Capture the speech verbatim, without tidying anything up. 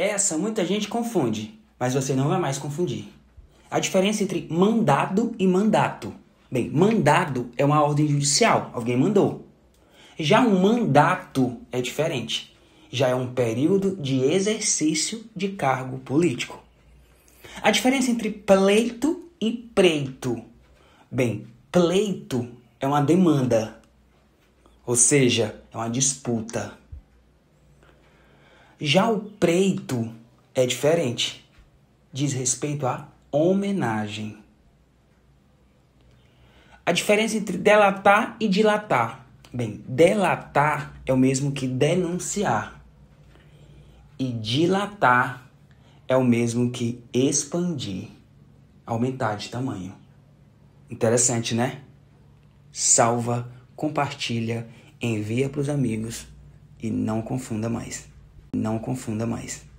Essa muita gente confunde, mas você não vai mais confundir. A diferença entre mandado e mandato. Bem, mandado é uma ordem judicial, alguém mandou. Já um mandato é diferente. Já é um período de exercício de cargo político. A diferença entre pleito e preito. Bem, pleito é uma demanda, ou seja, é uma disputa. Já o preito é diferente. Diz respeito à homenagem. A diferença entre delatar e dilatar. Bem, delatar é o mesmo que denunciar. E dilatar é o mesmo que expandir, aumentar de tamanho. Interessante, né? Salva, compartilha, envia para os amigos e não confunda mais. Não confunda mais.